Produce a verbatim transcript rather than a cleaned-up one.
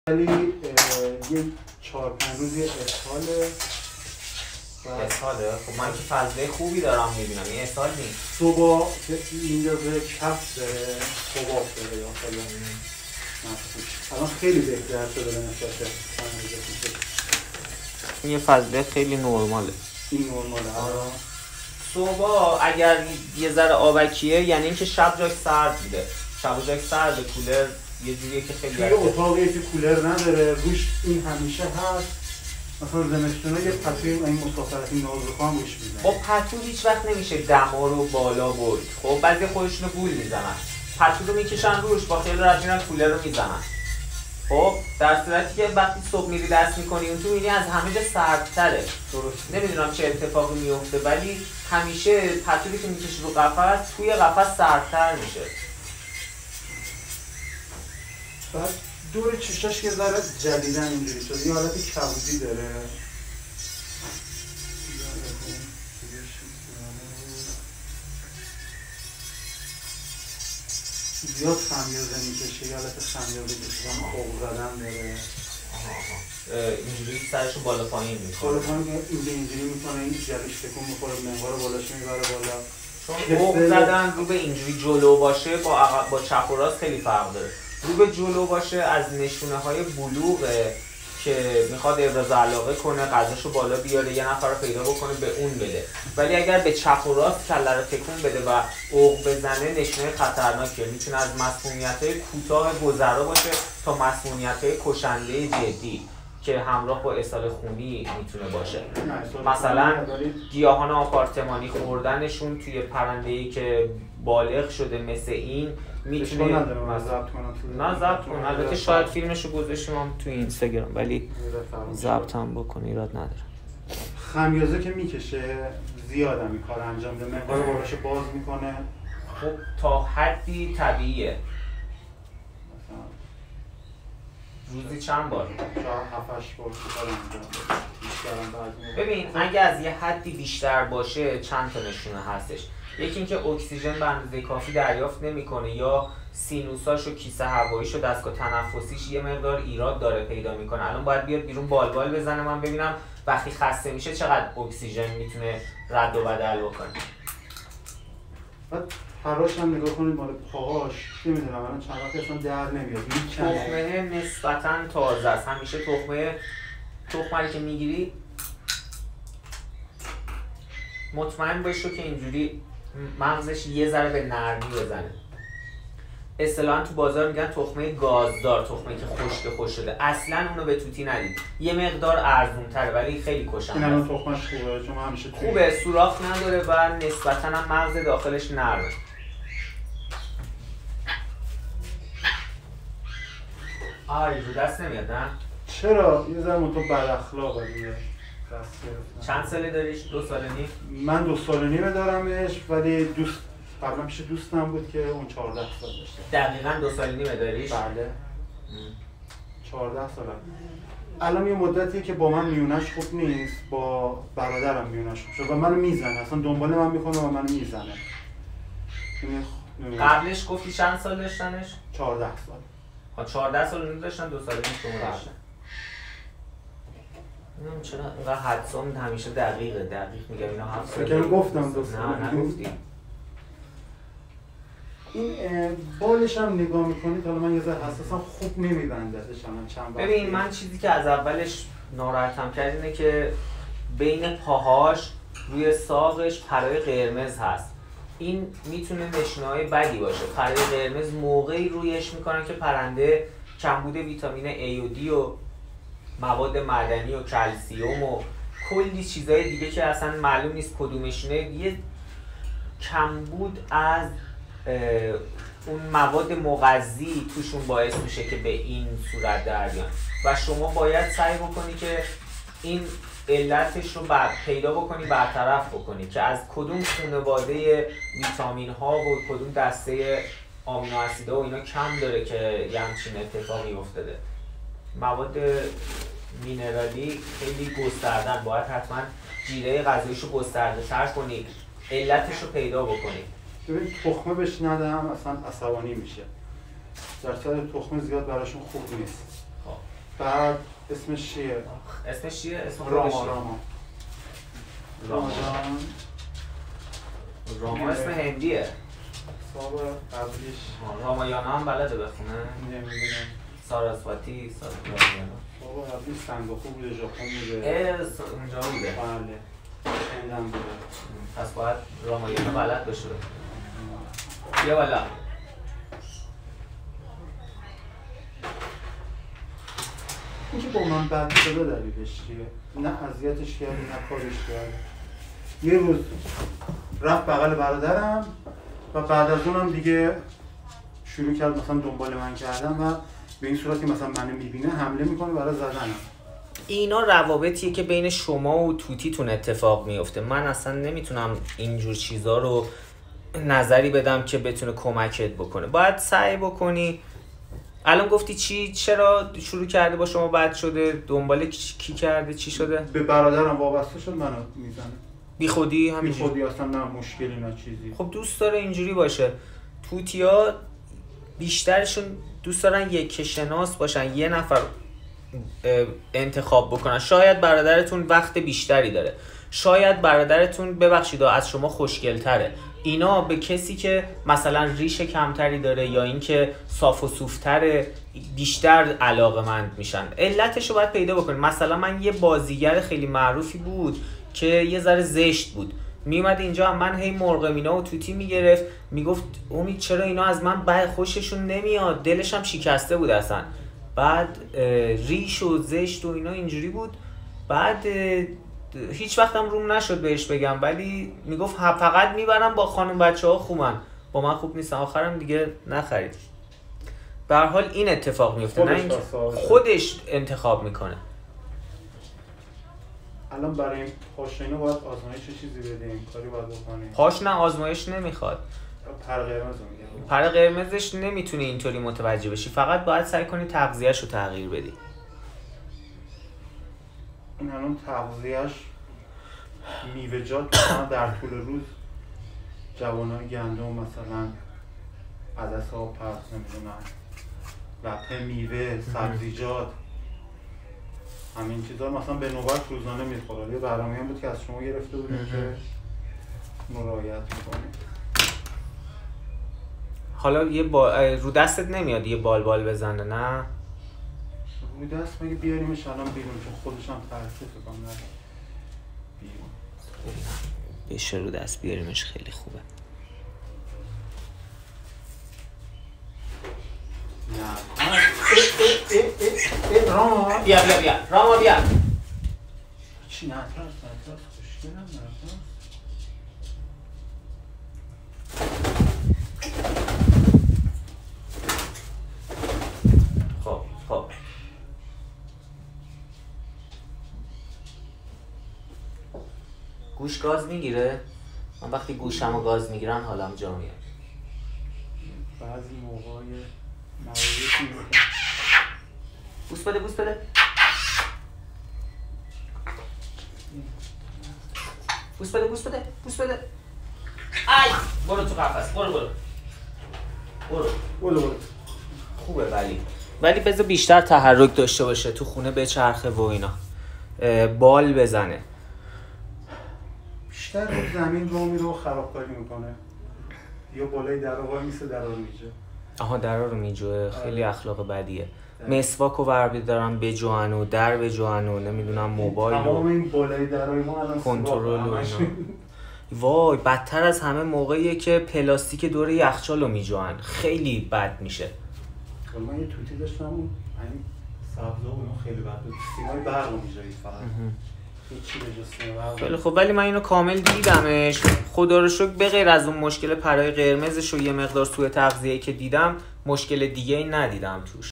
ولی یه چهار پنج روز یه اسهاله اسهاله؟ خب من که فضله خوبی دارم میبینم، این اسهال نیست. صبح اینجا به کف داره، حباب داره یا خیلی مفهوش. الان خیلی بهتر شده به نسبت این یه فضله خیلی نرماله. این نرماله. آره. صبح اگر یه ذره آبکیه یعنی اینکه شب جاش سرد بوده. شب جاش سرد، کولر یه جوریه که خیلی توی اتاقی که کولر نداره، روش این همیشه هست. مثلا زمستونه یه پتوی این مسافرتی نازوخا هم روش میزنه. خب پتو هیچ وقت نمیشه دما رو بالا برد. خب بعضی خودشونو گول میزنن. پتو رو میکشن روش، با خیلی راحت میرن کولر رو میزنن. خب در صورتی که وقتی صبح میری دست میکنی اون تو میبینی از همه جا سردتره. درست. نمیدونم چه اتفاقی میفته ولی همیشه پتویی که میکشی رو قفس توی قفس سردتر میشه. بعد دور چشاش یه ذره جلیدن اینجوری شده، یه حالت کبودی داره. زیاد خمیازه میکشه، یه حالت خمیازه کشیدن، خوب زدن داره. اینجوری سرشو بالا پایین میکنه. بالا پایین اینجا اینجوری میکنه، این جلیش تکون میخوره، منوار بالاش میبره بالا. چون خوب زدن رو به اینجوری جلو باشه با عقب با چپ و راست خیلی فرق داره. رو به جلو باشه از نشونه های بلوغه که میخواد ابراز علاقه کنه، غذاشو بالا بیاره، یه نفر رو پیدا بکنه به اون بده. ولی اگر به چپ و راست کله رو تکون بده و عوق بزنه نشونه خطرناکیه. میتونه از مسمومیت‌های کوتاه گذرا باشه تا مسمومیت‌های کشنده جدی که همراه با اسهال خونی میتونه باشه. مثلا گیاهان آپارتمانی خوردنشون توی پرنده‌ای که بالغ شده مثل این میتونه نه ضبط کنم. البته شاید فیلمشو گذاشتیم هم توی اینستاگرام ولی ضبط هم بکنه ایراد نداره. خمیازه که میکشه زیاد هم این کار انجام میده، مقدار بالاشو باز میکنه. خب تا حدی طبیعیه. روزی چند بار؟ شاید هفت هشت بار کار انجام میده. ببین اگه از یه حدی بیشتر باشه چند تا نشونه هستش. یکی اینکه اکسیژن به اندازه کافی دریافت نمیکنه یا سینوساش و کیسه هواییش و دستگاه تنفسیش یه مقدار ایراد داره پیدا میکنه. الان باید بیاد بیرون بالبال بزنه من ببینم وقتی خسته میشه چقدر اکسیژن میتونه رد و بدل بکنه. بعد پراش هم نگاه کنید مال پاهاش، نمیدونم الان چند وقتی اصلا در نمیاد. تخمه نسبتاً تازه است. همیشه تخمه تخمه که میگیری مطمئن باش که اینجوری مغزش یه ذره به نرمی بزنه. اصطلاحاً تو بازار میگن تخمه گازدار، تخمه که خشک خوش شده. اصلاً اونو به توتی ندید. یه مقدار ارزون‌تره ولی خیلی کشنده. این الان تخمش خوبه چون همیشه توی خوبه، سوراخ نداره و نسبتاً هم مغز داخلش نرمه. آره رو دست نمیاد نه؟ چرا؟ یه ذره من تو بد اخلاقه دیگه. چند ساله داریش؟ دو سال نیم؟ من دو سال نیمه دارمش ولی دوست قبلا پیش دوستم بود که اون چهارده سال داشته. دقیقاً دو سال نیمه داریش؟ بله. چهارده ساله. الان یه مدتیه که با من میونش خوب نیست، با برادرم میونش خوب شد و منو میزنه، اصلا دنبال من میکنه و منو میزنه. قبلش گفتی چند سال داشتنش؟ چهارده سال. ها چهارده سال اون داشتن، دو سال پیش شما داشتن. نمیدونم چرا اینقدر حدسام همیشه دقیقه، دقیق میگم اینا هفت سال. فکر گفتم دو سال. نه نگفتی. این بالش هم نگاه میکنید، حالا من یه ذره حساسم، خوب نمیبندتش الان چند وقت. ببین من چیزی که از اولش ناراحتم کرد اینه که بین پاهاش روی ساقش پرای قرمز هست. این میتونه نشونه‌های بدی باشه. پرای قرمز موقعی رویش میکنن که پرنده کمبود ویتامین A و D و مواد معدنی و کلسیوم و کلی چیزای دیگه که اصلا معلوم نیست کدومشونه، یه کمبود از اون مواد مغذی توشون باعث میشه که به این صورت در بیان و شما باید سعی بکنی که این علتش رو بر پیدا بکنی، برطرف بکنی که از کدوم خانواده ویتامین ها و کدوم دسته آمینو اسیدها و اینا کم داره که یه همچین اتفاقی افتاده. مواد مینرالی خیلی گستردن، باید حتما جیره غذاییشو گسترده تر کنی، علتش رو پیدا بکنی. ببین تخمه بهش ندم اصلا عصبانی میشه. در صورت تخمه زیاد براشون خوب نیست. بعد اسمش چیه؟ اسمش چیه؟ اسم راما راما راما جان راما اسم هندیه. حساب قبلیش رامایانا هم بلده بخونه؟ نمیدونم. ساراسواتی ساراسواتی بابا قبلی سنگاپور بوده، ژاپن بوده. اه اونجا بوده. بله. هندم بوده. پس باید رامایانا بلد بشه. بیا بالا. اینکه با من بد شده دلیلش چیه؟ نه اذیتش کردی نه کارش کردی. یه روز رفت بغل برادرم و بعد از اونم دیگه شروع کرد مثلا دنبال من کردن و به این صورتی مثلا منو میبینه حمله میکنه برای زدنم. اینا روابطیه که بین شما و توتیتون اتفاق میفته. من اصلا نمیتونم اینجور چیزا رو نظری بدم که بتونه کمکت بکنه. باید سعی بکنی. الان گفتی چی؟ چرا شروع کرده با شما بد شده؟ دنبال کی کرده؟ چی شده؟ به برادرم وابسته شد منو میزنه. بی خودی بی همینجوری؟ خودی اصلا نه مشکلی نه چیزی. خب دوست داره اینجوری باشه. توتیا بیشترشون دوست دارن یک شناس باشن، یه نفر انتخاب بکنن. شاید برادرتون وقت بیشتری داره، شاید برادرتون ببخشید از شما خوشگل‌تره. اینا به کسی که مثلا ریش کمتری داره یا اینکه صاف و صوف‌تره بیشتر علاقه‌مند میشن. علتش رو باید پیدا بکنید. مثلا من یه بازیگر خیلی معروفی بود که یه ذره زشت بود، میومد اینجا من هی مرغ مینا و توتی میگرفت، میگفت امید چرا اینا از من بعد خوششون نمیاد، دلش هم شکسته بود اصلا. بعد ریش و زشت و اینا اینجوری بود. بعد هیچ وقتم روم نشد بهش بگم، ولی میگفت فقط میبرم با خانم بچه ها خوبن، با من خوب نیستن. آخرم دیگه نخرید. به هر حال این اتفاق میفته، نه اینکه خودش انتخاب میکنه. الان برای این پاش اینا باید آزمایش چیزی بدیم، کاری باید بکنیم. پاش نه آزمایش نمیخواد. پر قرمز میگم. پر قرمزش نمیتونی اینطوری متوجه بشی، فقط باید سعی کنی تغذیه‌اش رو تغییر بدی. این الان تغذیه‌اش میوه‌جات مثلا در طول روز جوانای گندم مثلا عدس آب پرت نمیدونن، لپه میوه، سبزیجات، همین چیزا مثلا به نوبت روزانه میخوره. یه برنامه‌ای هم بود که از شما گرفته بودیم که مراعات می‌کنیم. حالا یه با... رو دستت نمیاد یه بال بال بزنه؟ نه رو دست مگه بیاریمش الان بیرون چون خودش هم ترسه فکر کنم بیرون. بشه رو دست بیاریمش خیلی خوبه. نه راما بیا بیا بیا راما بیا. چی نه ترس نه ترس خوشگلم نه ترس. خب خب گوش گاز میگیره؟ من وقتی گوشمو گاز میگیرن حالم جا میاد. بعضی موقعای مواردی میگه بوس بده بوس بده بوس بده بوس بده بوس بده. ای برو تو قفس، برو برو برو برو برو. خوبه ولی ولی بذار بیشتر تحرک داشته باشه تو خونه، بچرخه و اینا، بال بزنه. بیشتر رو زمین رو میره و خرابکاری میکنه یا بالای در رو وای میسه در رو میجه. آها درا رو میجوه، خیلی اخلاق بدیه. مسواک و وربی دارن بجوان و در بجوان و نمیدونم موبایل و تمام این بالای درای ما الان کنترل و اینا. وای بدتر از همه موقعیه که پلاستیک دور یخچال رو میجوان، خیلی بد میشه. من یه توتی داشتم اون این سبزا و اون خیلی بد بود، سیمای برق رو میجایید فقط هیچی به جز سیمای برق. خیلی خب ولی من اینو کامل دیدمش، خدا رو شکر. به غیر از اون مشکل پرای قرمزش و یه مقدار سوء تغذیه‌ای که دیدم، مشکل دیگه ای ندیدم توش.